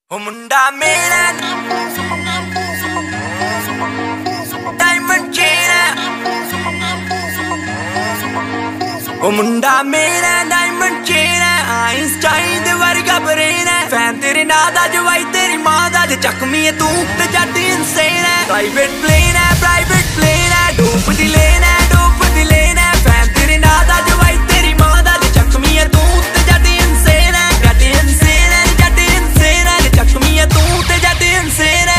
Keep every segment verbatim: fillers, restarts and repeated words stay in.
ओ मुंडा मेरा diamond chain है। ओ मुंडा मेरा डायमंड चेन है। आइंस्टाइन दे वर्गा ब्रेन है। फैन तेरे ना दा जवाई तेरी मां दा जे चकमी है तू ते जट इंसेन है। प्राइवेट प्लेन है प्राइवेट प्लेन है। डूब दी लेन है डूब दी लेन है। फैन तेरे ना दा जवाई तेरी मां दा जे चकमी है तू ते जट इंसेन है। जट इंसेन है जट इंसेन है। जे चकमी है तू ते जट इंसेन है।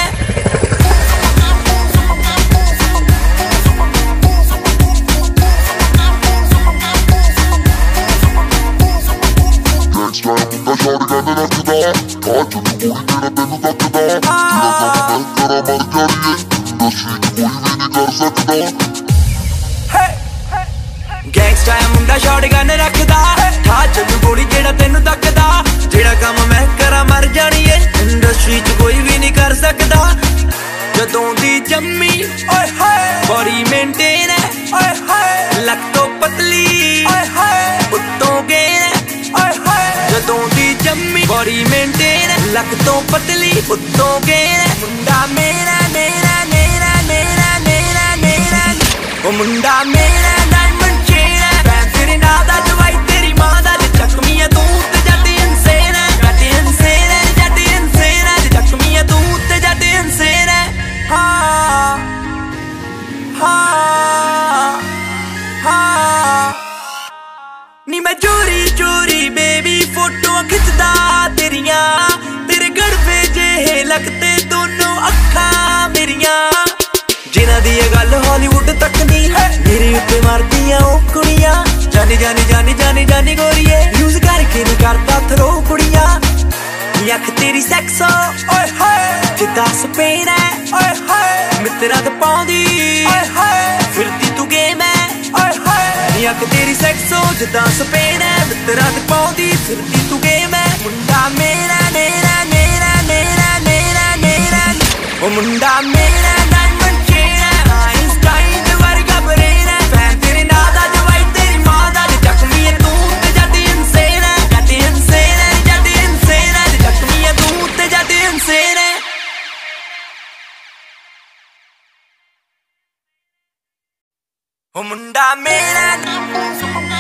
ਮੁੰਡਾ ਛੱਡ ਕਹਿੰਦੇ ਰੱਖਦਾ ਆ ਜਦ ਕੁੜੀ ਤੇਰਾ ਤੈਨੂੰ ਤੱਕਦਾ ਜਿਹੜਾ ਕੰਮ ਮੈਂ ਕਰਾਂ ਮਰ ਜਾਣੀਏ ਇੰਡਸਟਰੀ 'ਚ ਕੋਈ ਵੀ ਨਹੀਂ ਕਰ ਸਕਦਾ। ਗੈਂਗਸਟਰ ਆ ਮੁੰਡਾ ਸ਼ਾਟਗਨ ਰੱਖਦਾ ਠਾ ਚੱਲੂ ਗੋਲੀ ਜਿਹੜਾ ਤੈਨੂੰ ਤੱਕਦਾ ਜਿਹੜਾ ਕੰਮ ਮੈਂ ਕਰਾਂ ਮਰ ਜਾਣੀਏ ਇੰਡਸਟਰੀ 'ਚ ਕੋਈ ਵੀ ਨਹੀਂ ਕਰ ਸਕਦਾ। ਜਦੋਂ ਦੀ ਜੰਮੀ ਓਏ ਹਾਏ ਬੋਡੀ ਮੇਨਟੇਨ ਹੈ ਓਏ ਹਾਏ ਲੱਕ ਤੋਂ ਪਤਲੀ ਓਏ ਹਾਏ ਉੱਤੋਂ ਗੇਨ ਹੈ ਓਏ ਹਾਏ ਜਦੋਂ ਦੀ ਜੰਮੀ ਬੋਡੀ ਮੇਨਟੇਨ ਲੱਕ ਤੋਂ ਪਤਲੀ ਉੱਤੋਂ ਗੇਨ ਹੈ। ਮੁੰਡਾ ਮੇਰਾ ਮੇਰਾ ਮੇਰਾ ਮੇਰਾ ਮੇਰਾ ਮੇਰਾ ਉਹ ਮੁੰਡਾ ਮੇਰਾ ਡਾਇਮੰਡ ਚੇਨ ਹੈ। ਫੈਨ ਤੇਰੇ ਨਾਂ ਦਾ ਜਵਾਈ ਤੇਰੀ ਮਾਂ ਦਾ ਜੇ ਚੱਕਮੀ ਹੈ ਤੂੰ ਤੇ ਜੱਟ ਇਨਸੇਨ ਹੈ। ਜੱਟ ਇਨਸੇਨ ਹੈ ਜੱਟ ਇਨਸੇਨ ਹੈ। ਜੇ ਚੱਕਮੀ ਹੈ ਤੂੰ ਤੇ ਜੱਟ ਇਨਸੇਨ ਹੈ। ਹਾਂ ਹਾਂ ਹਾਂ ਨੀ ਮੈਂ ਚੋਰੀ ਚੋਰੀ ਬੇਬੀ ਫੋਟੋਆਂ ਖਿੱਚਦਾ ਤੇਰੀਆਂ ਤੇਰੇ ਗੜਵੇ ਜਿਹੇ ਲੱਗਦੇ ਦੋਨੋਂ ਅੱਖਾਂ ਮੇਰੀਆਂ ਜਿਨ੍ਹਾਂ ਦੀ ਇਹ ਗੱਲ ਹਾਲੀਵੁੱਡ ਤੱਕ ਨਹੀਂ ਮੇਰੇ ਉੱਤੇ ਮਾਰਦੀਆਂ ਉਹ ਕੁੜੀਆਂ ਜਾਨੀ ਜਾਨੀ ਜਾਨੀ ਜਾਨੀ ਜਾਨੀ ਗੋਰੀਏ ਯੂਜ਼ ਕਰਕੇ ਨੀ ਕਰਦਾ ਥਰੋ ਕੁੜੀਆਂ ਨੀ ਅੱਖ ਤੇਰੀ ਸੈਕਸੋ ਓਏ ਹਾਏ ਜਿੱਦਾਂ ਸਪੇਨ ਹੈ ਓਏ ਹਾਏ ਮਿੱਤਰਾਂ ਤੇ ਪਾਉਂਦੀ ਓਏ ਹਾਏ ਫਿਰਦੀ ਤੂੰ ਗੇਮ ਹੈ ਓਏ ਹਾਏ ਨੀ ਅੱਖ ਤੇਰੀ ਸੈਕਸੋ ਜਿੱਦਾਂ ਸਪੇਨ ਹੈ ਮਿੱਤਰਾਂ ਤੇ ਪਾਉਂਦੀ ਫਿਰਦੀ ਤੂੰ ਗੇਮ ਹੈ। ਮੁੰਡਾ ਮੇਰਾ ਮੇਰਾ ਮੇਰਾ ਮੇਰਾ ਮੇਰਾ ਮੇਰਾ ਉਹ ਮੁੰਡਾ ਮੇਰਾ ਡਾਇਮੰਡ ਚੇਨ ਹੈ। ਆਇੰਸਟਾਈਨ ਦੇ ਵਰਗਾ ਬਰੇਨ ਹੈ। ਫੈਨ ਤੇਰੇ ਨਾਂ ਦਾ ਜਵਾਈ ਤੇਰੀ ਮਾਂ ਦਾ ਜੇ ਚੱਕਮੀ ਹੈ ਤੂੰ ਤੇ ਜੱਟ ਇਨਸੇਨ ਹੈ। ਜੱਟ ਇਨਸੇਨ ਹੈ ਜੱਟ ਇਨਸੇਨ ਹੈ। ਜੇ ਚੱਕਮੀ ਹੈ ਤੂੰ ਤੇ ਜੱਟ ਇਨਸੇਨ ਹੈ। ਉਹ ਮੁੰਡਾ ਮੇਰਾ